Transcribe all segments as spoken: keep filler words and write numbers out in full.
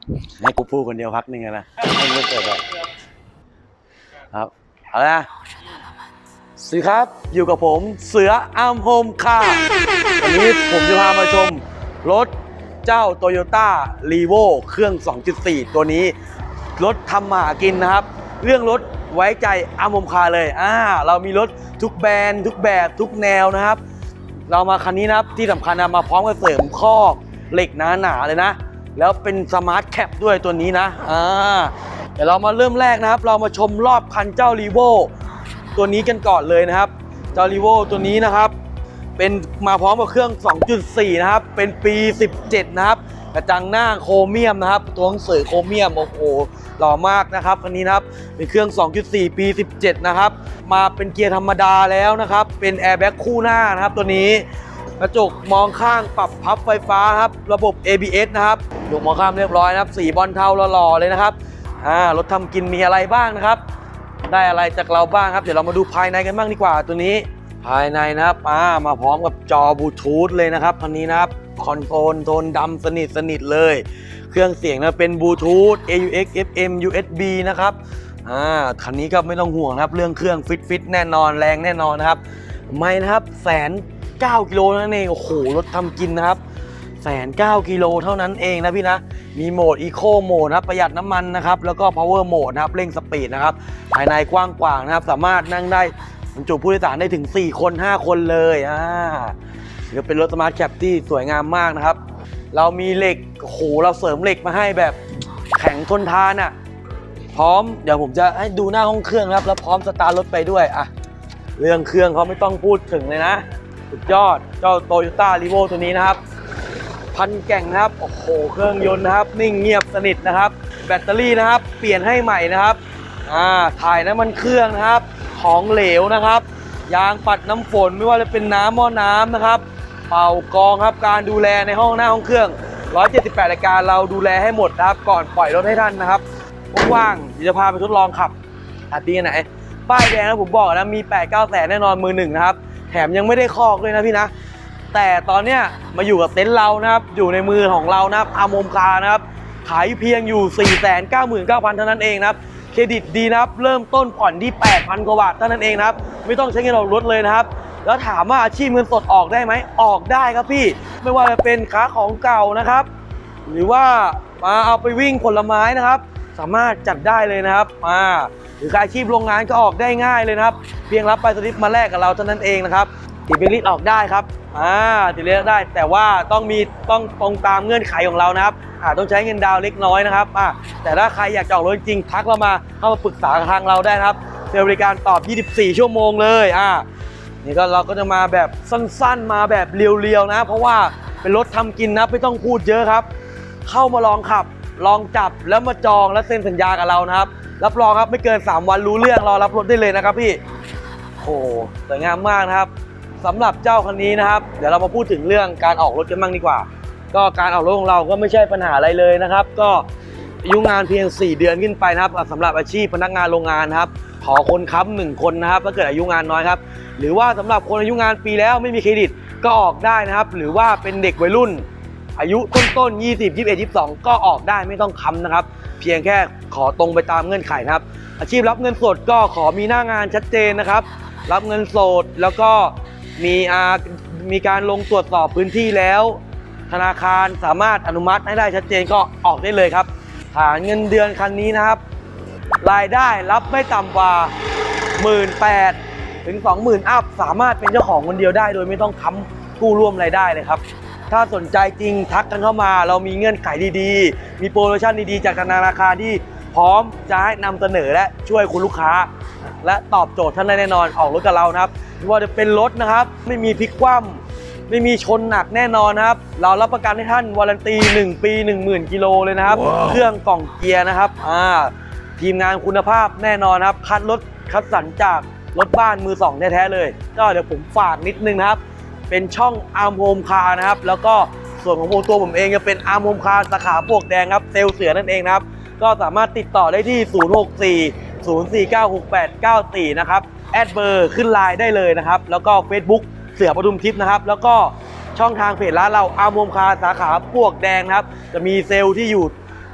ให้กูพูดคนเดียวพักหนึ่งนะไม่รู้เกิดอะไรครับเอาละสวัสดีครับอยู่กับผมเสืออาร์มโฮมคาร์วันนี้ผมจะพามาชมรถเจ้า Toyota Revo เครื่อง สองจุดสี่ ตัวนี้รถทำมาหากินนะครับเรื่องรถไว้ใจอาร์มโฮมคาร์เลยอ่าเรามีรถทุกแบรนด์ทุกแบบทุกแนวนะครับเรามาคันนี้นะครับที่สำคัญนะมาพร้อมกับเสริมคอกเหล็กหนาๆเลยนะแล้วเป็นสมาร์ทแคปด้วยตัวนี้นะอ่าเดี๋ยวเรามาเริ่มแรกนะครับเรามาชมรอบคันเจ้า Revo ตัวนี้กันก่อนเลยนะครับเจ้า Revo ตัวนี้นะครับเป็นมาพร้อมกับเครื่อง สองจุดสี่ นะครับเป็นปีสิบเจ็ดนะครับกระจังหน้าโครเมียมนะครับตัวหนังสือโครเมียมโอ้โหหล่อมากนะครับคันนี้นะครับเป็นเครื่อง สองจุดสี่ ปีสิบเจ็ดนะครับมาเป็นเกียร์ธรรมดาแล้วนะครับเป็นแอร์แบ็กคู่หน้านะครับตัวนี้กระจกมองข้างปรับพับไฟฟ้าครับระบบ เอ บี เอส นะครับยกมองข้างเรียบร้อยนะครับสีบอลเทาหล่อๆเลยนะครับอ่ารถทำกินมีอะไรบ้างนะครับได้อะไรจากเราบ้างครับเดี๋ยวเรามาดูภายในกันบ้างดีกว่าตัวนี้ภายในนะครับมามาพร้อมกับจอบลูทูธเลยนะครับคันนี้นะครับคอนโซลโทนดำสนิทสนิทเลยเครื่องเสียงนะเป็นบลูทูธ เอ ยู เอ็กซ์ เอฟ เอ็ม ยู เอส บี นะครับอ่าคันนี้ก็ไม่ต้องห่วงครับเรื่องเครื่องฟิตฟิตแน่นอนแรงแน่นอนนะครับไม่นะครับแสนเก้ากิโลนั่นเองโอ้โหรถทำกินนะครับแสนเก้ากิโลเท่านั้นเองนะพี่นะมีโหมด Eco โหมดนะครับประหยัดน้ำมันนะครับแล้วก็ Power โหมดนะครับเร่งสปีดนะครับภายในกว้างกว่านะครับสามารถนั่งได้บรรจุผู้โดยสารได้ถึงสี่คนห้าคนเลยอ่าเดี๋ยวเป็นรถสมาร์ทแคปที่สวยงามมากนะครับเรามีเหล็กโอ้โหเราเสริมเหล็กมาให้แบบแข็งทนทานอ่ะพร้อมเดี๋ยวผมจะให้ดูหน้าห้องเครื่องนะครับแล้วพร้อมสตาร์ทรถไปด้วยอ่ะเรื่องเครื่องเขาไม่ต้องพูดถึงเลยนะสุดยอดเจ้า Toyota Revo ตัวนี้นะครับพันแก่งนะครับโอ้โหเครื่องยนต์นะครับนิ่งเงียบสนิทนะครับแบตเตอรี่นะครับเปลี่ยนให้ใหม่นะครับอ่าถ่ายน้ำมันเครื่องนะครับของเหลวนะครับยางปัดน้ำฝนไม่ว่าจะเป็นน้ำหม้อน้ำนะครับเป่ากองครับการดูแลในห้องหน้าห้องเครื่องหนึ่งร้อยเจ็ดสิบแปดรายการเราดูแลให้หมดนะครับก่อนปล่อยรถให้ท่านนะครับว่างๆเดี๋ยวจะพาไปทดลองขับอาตีไหนป้ายแดงนะผมบอกนะมี แปดเก้า แสนแน่นอนมือหนึ่งนะครับแถมยังไม่ได้คอกเลยนะพี่นะแต่ตอนเนี้ยมาอยู่กับเต็นท์เรานะครับอยู่ในมือของเรานะครับอาร์มโฮมคาร์นะครับขายเพียงอยู่ สี่แสนเก้าหมื่นเก้าพัน เท่านั้นเองนะครับเครดิตดีนะครับเริ่มต้นผ่อนที่ แปดพัน กว่าบาทเท่านั้นเองนะครับไม่ต้องใช้เงินออกรถเลยนะครับแล้วถามว่าอาชีพเงินสดออกได้ไหมออกได้ครับพี่ไม่ว่าจะเป็นค้าของเก่านะครับหรือว่ามาเอาไปวิ่งผลไม้นะครับสามารถจัดได้เลยนะครับมาหรืออาชีพโรงงานก็ออกได้ง่ายเลยนะครับเพียงรับใบสลิปมาแลกกับเราเท่านั้นเองนะครับติดเป็นลิตรออกได้ครับอ่าติดเลือกได้แต่ว่าต้องมีต้องตรงตามเงื่อนไขของเรานะครับอาจต้องใช้เงินดาวเล็กน้อยนะครับอ่าแต่ถ้าใครอยากจะออกรถจริงทักเรามาเข้ามาปรึกษาทางเราได้นะครับเซลล์บริการตอบยี่สิบสี่ชั่วโมงเลยอ่านี่ก็เราก็จะมาแบบสั้นๆมาแบบเรียวๆนะเพราะว่าเป็นรถทำกินนะไม่ต้องพูดเยอะครับเข้ามาลองขับลองจับแล้วมาจองแล้วเซ็นสัญญากับเรานะครับรับรองครับไม่เกินสามวันรู้เรื่องรอรับรถได้เลยนะครับพี่โอ้สวยงามมากนะครับสำหรับเจ้าคันนี้นะครับเดี๋ยวเรามาพูดถึงเรื่องการออกรถกันบ้างดีกว่าก็การออกรถของเราก็ไม่ใช่ปัญหาอะไรเลยนะครับก็อายุงานเพียงสี่เดือนขึ้นไปนะครับสำหรับอาชีพพนักงานโรงงานครับขอคนค้ำหนึ่งคนนะครับถ้าเกิดอายุงานน้อยครับหรือว่าสำหรับคนอายุงานปีแล้วไม่มีเครดิตก็ออกได้นะครับหรือว่าเป็นเด็กวัยรุ่นอายุต้นๆยี่สิบ ยี่สิบเอ็ด ยี่สิบสองก็ออกได้ไม่ต้องค้ำนะครับเพียงแค่ขอตรงไปตามเงื่อนไขนะครับอาชีพรับเงินสดก็ขอมีหน้างานชัดเจนนะครับรับเงินสดแล้วก็มีอามีการลงตรวจสอบพื้นที่แล้วธนาคารสามารถอนุมัติให้ได้ชัดเจนก็ออกได้เลยครับฐานเงินเดือนคันนี้นะครับรายได้รับไม่ต่ำกว่า หนึ่งหมื่นแปดพัน ถึง สองหมื่น อัพสามารถเป็นเจ้าของคนเดียวได้โดยไม่ต้องค้ำกู้ร่วมรายได้เลยครับถ้าสนใจจริงทักกันเข้ามาเรามีเงื่อนไขดีๆมีโปรโมชั่นดีๆจากธนาคารที่พร้อมจะให้นำเสนอและช่วยคุณลูกค้าและตอบโจทย์ท่านได้แน่นอนออกรถกับเรานะครับไม่ว่าจะเป็นรถนะครับไม่มีพลิกคว่ำไม่มีชนหนักแน่นอนนะครับเรารับประกันให้ท่านวารันตีหนึ่งปี หนึ่งหมื่น กิโลเลยนะครับ wow. เครื่องกล่องเกียร์นะครับอ่าทีมงานคุณภาพแน่นอนครับคัดรถคัดสรรจากรถบ้านมือสองแท้ๆเลยก็เดี๋ยวผมฝากนิดนึงนะครับเป็นช่องอาร์มโฮมคาร์นะครับแล้วก็ส่วนของตัวผมเองจะเป็นอาร์มโฮมคาร์สาขาปลวกแดงครับเซลล์เสือนั่นเองนะครับก็สามารถติดต่อได้ที่ศูนย์ หก สี่ ศูนย์ สี่ เก้า หก แปด เก้า สี่นะครับแอดเบอร์ขึ้นไลน์ได้เลยนะครับแล้วก็ Facebook เสือปทุมทิพย์นะครับแล้วก็ช่องทางเพจร้านเราอาร์มโฮมคาร์สาขาปลวกแดงนะครับจะมีเซลล์ที่อยู่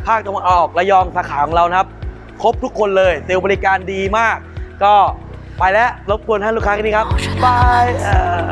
ภาคตะวันออกระยองสาขาของเรานะครับครบทุกคนเลยเซลล์บริการดีมากก็ไปแล้วรบกวนท่านลูกค้าแค่นี้ครับบาย